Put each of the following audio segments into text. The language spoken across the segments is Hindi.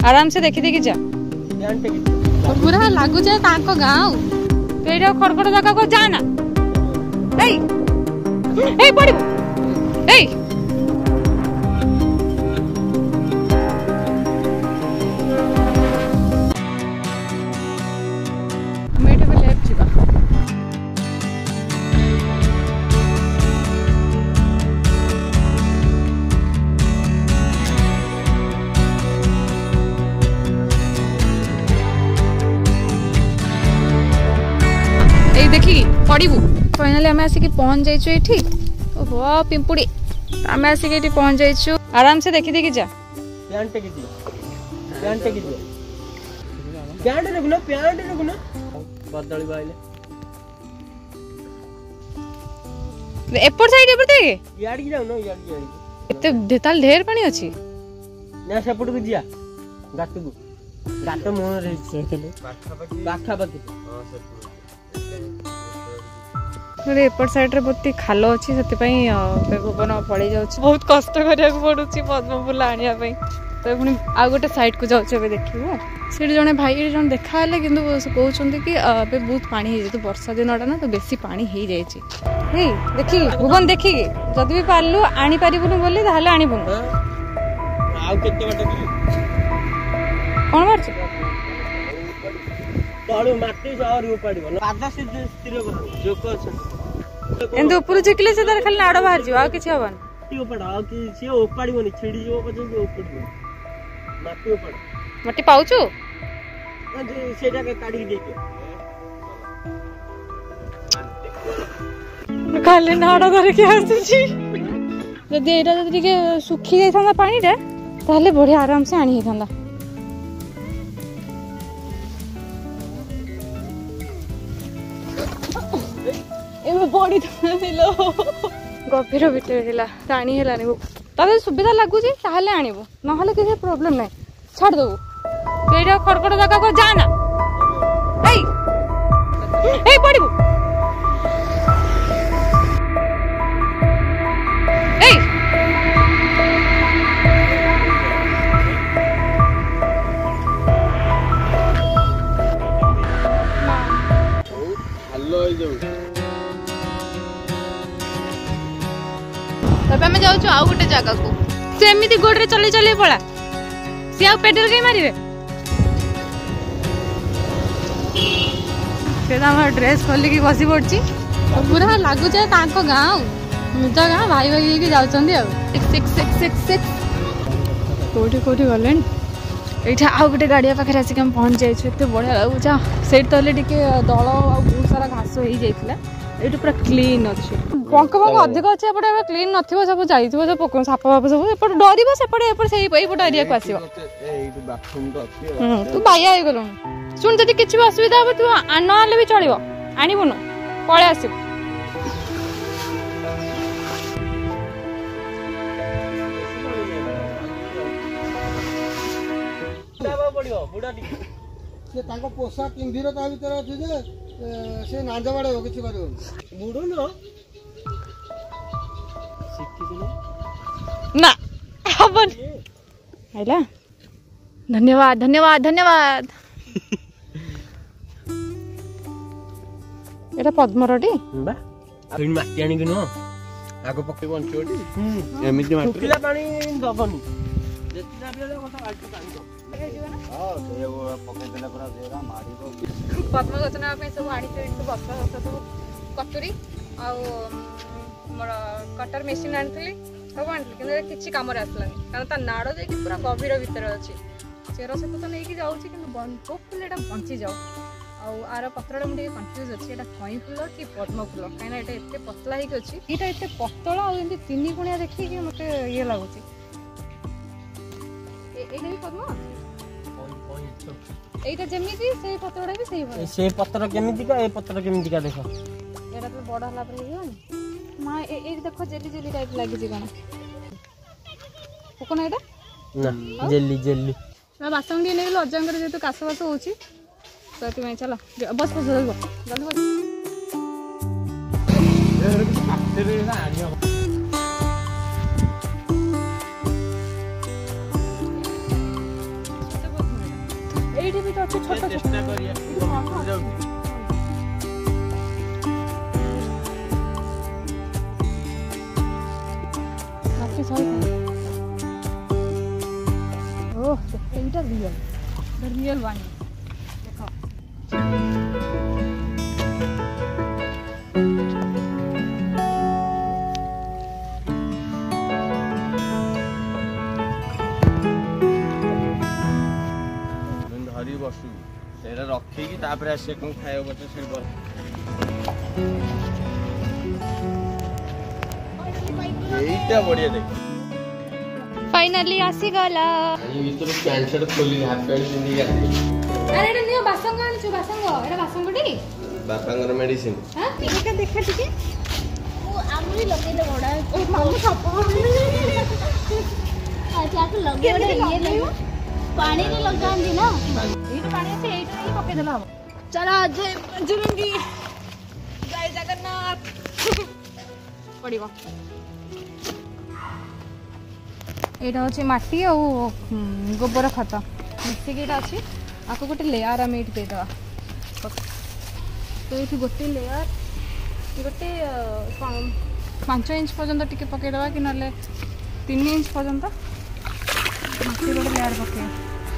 आराम से देखी देखी जा पूरा लागू जाए तांको गाँव तो खड़खड़ जगह को जाना पड़ो देखी पड़ू फाइनाली आम आसिक पहुंच जाइछु एठी ओहो पिंपुड़ी आम आसिक एठी पहुंच जाइछु आराम से देखी देखी जा प्यांट रखना बदली बाइले एपर साइड एपर देखे याड की जाऊ न याड की एते देताल ढेर पानी अछि ना सेपट को जिया गात मोह रे सेले पाखापाखी हां सेपट एपट साइड रे बहुत खाल अच्छी से पवन पड़ जा बहुत कष्ट करा पड़ुची पद्म फूल आने तो पुणी आउ गोटे साइड को जाऊँ देखू से जड़े भाई जन देखा कि कहते कि बहुत पानी हो वर्षा दिनटा ना तो बेसी पानी हो जाए देखी भुवन देखिकी जदि भी पार्लु आनी पारिबुनु बोली ताहले आनिबुनु कौन मारछ तळु माटी और उपाडिबो पादा से स्थिर कर जोक छ एंदो ऊपर झिकले से तार खाली नाड़ बाहर जियो आ किछ हबन टी उपाडा आ कि से उपाडिबोनी छिडी जो पछन से उपाडिबो माटी उपाड माटी पाउछु जे सेटा के काडी देके खाली नाड़ धरे के आसुची जदि एटा जदि के सुखी जाय थांदा पानी रे ताहले बढ़िया आराम से आनी हे थांदा बड़ी गभीर भितर टाणी है सुविधा लगुच आनबू ना किसी प्रोब्लेम ना छाड़ दबू तो खड़खड़ जगह को जाना पड़ू तबे जाऊँ आउ गोटे जगह को सेमती गोड़े चल चल पड़ा सी आ पेडल कहीं मारे ड्रेस खोलिकी बसी पड़ी पूरा लगुच गाँव निज गाँ भाई भाई जाऊँगी कौटी कौटी गले ये आउ गोटे गाड़िया पाखे आसिक पहुँच जाइए बढ़िया लगुच से दल बहुत सारा घास हो जाता ये पूरा क्लीन अच्छे पंख पंख अधिक अच्छे एपटे क्लीन नथिबो सब जाइथिबो सब पोक साप फाप सब एपटे डरिबो सेपटे एपटे सेही एपटे एरिया को आसीबो तू बाया हो गलो सुन जदि किछि भी असुविधा हो तू न आले भी चलिबो आनिबो न पळे आसीबो दाबा पड़ियो बुडा टी से ताको पोसा पिंधीर ता भीतर अछि जे से नांज बाड़े किछि करियो बुडो न ना हबन आइला धन्यवाद धन्यवाद धन्यवाद एटा पद्मरटी बा फिन माटी आनी कि न आगो पके बंचोटी एमिति माटी सुखिला पानी दबनी जेतिना बेले कोसा बाल्टी पानी दो हां से पके देला पूरा जेरा मारिबो पद्म गतना पे सब आडी से बस्ता सब कटुरी आ मोर कटर मशीन आनथली सब आनथली कि किछि काम रे आसला कारण ता नाड़ जे कि पूरा गभीर भीतर अछि चेर से तो नहीं कि जाउछि कि होपफुल एटा बंची जाऊ आ आर पत्रडा मुझे कंफ्यूज अछि एटा खई फुल कि पद्म फुल काइना एटा एते पतला ही अछि एटा एते पतला आ एंती तीन गुणिया देखि कि मते ये लागुछि एटा भी पद्म एटा जेमिति से पत्रडा भी सही भले से पत्र केमिति का ए पत्र केमिति का देखो एटा तो बड़ हला पर हेयोनी मां ए देखो जेली जेली टाइप लागि छि कोन कोन एटा ना जेली जेली ना बासन दी नै लज्जांकर जेतु कास बास होछि तो मैं चलो बस बस जल्दी बस तेरे ना आनियो ଏଇଠି ବି ତ ଅଛି ଛୋଟ ଛୋଟ ଚେଷ୍ଟା କରିବା ଯାଉଛି ମାଟି ସହିତ ଓହ ଏଇଟା ରିଅଲ ବାଣି ଦେଖ ଧରି ବସୁ ସେଇଟା ରଖିକି ତାପରେ ଆସିବେ କଣ ଖାଇବ ବଛେ ସେ এইটা বড়িয়া দেখ ফাইনালি আসি গলা এই ভিতরে প্যান্ট শার্ট খুলি হাফ প্যান্ট পিন্ধি গেছে আরে এটা নিও বাসঙ্গ আনছো বাসঙ্গ এটা বাসঙ্গটি বাপাঙ্গর মেডিসিন হ্যাঁ ঠিক দেখে টিকে ও আমরি লগে দে বড়া ও মামু সপ আচ্ছা আকু লগে বড় ইয়ে লাগে পানি রে লগান্দি না এইটা পানি আছে এইটা ହିଁ ପକେଇ ଦେଲା ହବ চলো জয় জুলুঙ্গি জয় জগন্নাଥ ପଡ଼ିବ ଏଇଟା ହେଉଛି ମାଟି ଆଉ ଗୋବର ଖତ ମିଶିକି ଏଇଟା ଅଛି ଆକୁ ଗୋଟେ ଲେୟାର ଆମେ ଏଇଠି ଦେଇଦେବା ତ ଏଇଠି ଗୋଟେ ଲେୟାର ଗୋଟେ 5 ଇଞ୍ଚ ପର୍ଯ୍ୟନ୍ତ ଟିକେ ପକେଇଦେବା କି ନହେଲେ 3 ଇଞ୍ଚ ପର୍ଯ୍ୟନ୍ତ ମାଟି ଗୋଟେ ଲେୟାର ପକେଇବା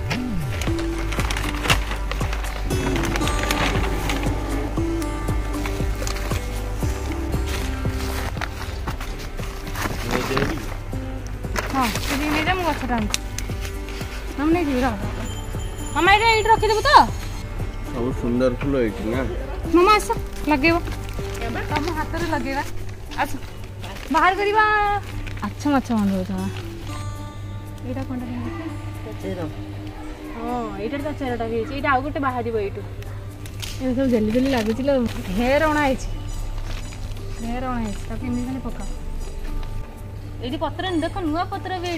हाँ तुझे नहीं जाऊँ गछ टाँग हम नहीं जीव मामा ये रखीदेव तो सब सुंदर फूल एठी ना मामा आस लगे तुम हाथ में लगे आस बाहर करवा अच्छा माछ बंद होता यहाँ कौन हाँ यहाँ तो चेरटा भी ये आउ गोटे बाहर ये सब जेली जेली लगुच हेयर अणाई हेयर अणाई केमी पका ये पत्र देख नुआ पत्र भी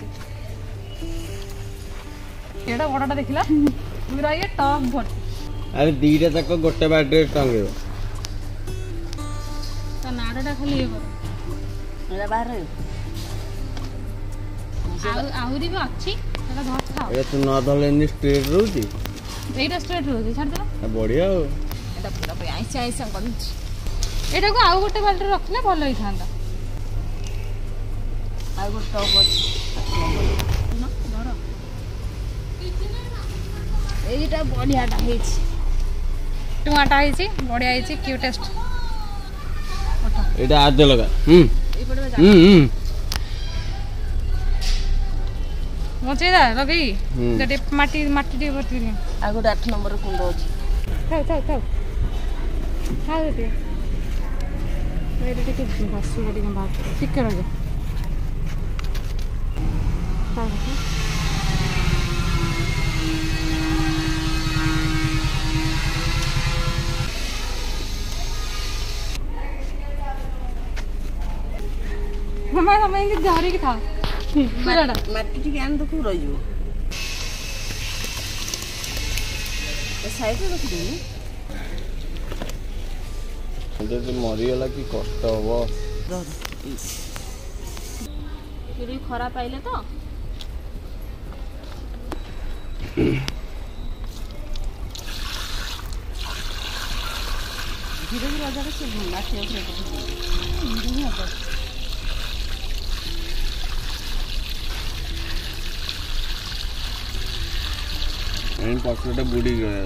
ये बड़टा देखला पूरा ये टॉप भर अरे दीटा तक गोटे बाटे टांगेबो तो नाड़ाटा खाली ये कर এরা বাহির आहुरी भी अच्छी सेटा धर खाओ ए तू न धले नी स्ट्रेट रहउची एटा स्ट्रेट रोज छाड़ दे बढ़िया हो एटा पूरा पे आइस आइस करछ एटा को आउ गोटे बाल्टी रखले भलो होई थांदा আর গোট টপ আছে ना धर এইটা বড়িয়াটা হইছে टमाटा आइछि बढ़िया आइछि क्यूटेस्ट एटा आज लगा ए पड़े जा मचे दा लगे जटे माटी माटी दे भरती रे আর গোট 8 নম্বর কুন্ড আছে खाओ खाओ खाओ खाओ दे मेरे टिके बसु टिके बात टिके रह जा खाओ मामा हमें इनके झाड़ी के था पूराटा মাটি টিকে আন তো রই যাব এ সাইডে রাখি দেই যদি মরিগলা কি কষ্ট হব ধর फिर खरा पाइले तो ধীরে ধীরে রাজাকে সে মাটি উপরে পড়ে एन पछटा बुडी गया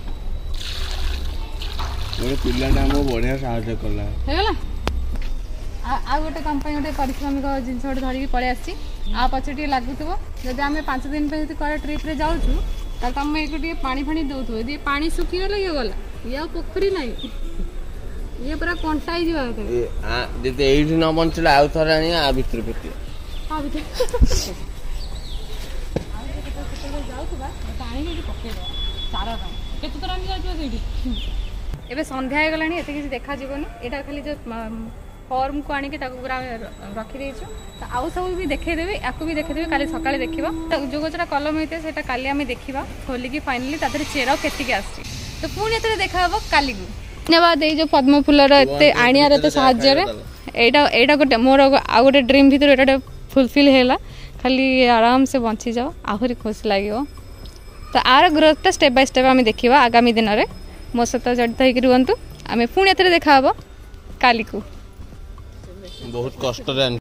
मोर पिल्लाटा हम बढ़िया साहाय्य कला हेगला आ गोटे कंपनी गोटे पारिश्रमिक जिनस गोटे धरिकी पळै आसी आ पछे टी लागुथबो जदि आमे 5 दिन पे जदि करे ट्रिप रे जाउछु त तमे एको टी पानी फानी दउथबो यदि पानी सुखी गला ये गला या पोखरी नाही ये पूरा कंटाई जीवा होते ए आ जते एठी न बंचला आउ थरा आनी आ भीतर पेटी आ बिते जाउथबा पानी नहीं पके दो सारा काम केते तोरा हम जाउछु सेठी एबे संध्या हे गलानी एते किछ देखा जीवनी एटा खाली जो फॉर्म को आनी के ताको पूरा रखी देइछु त आउ सब भी देखे देबे याको भी देखे देबे काली सकाळे देखिबा त जो गोचरा कलम हेते सेटा काली हमें देखिबा खोली की फाइनली तादरे चेरा केति के आछि तो पुणी एते देखा हबो काली को धन्यवाद ए जो पद्म फूलर एते आनियार एते सहाय्य रे एटा गोटे मोर आ गोटे ड्रीम भीतर एटा फुलफिल हैला खाली आराम से बंची जाओ आहुरी खुश लागियो तो आर ग्रोथटा स्टेप बाय स्टेप आम देखा आगामी दिन में मो सहित जड़ित होकर रुहतु आम पुणी एथरे देखा काली को बहुत कष्ट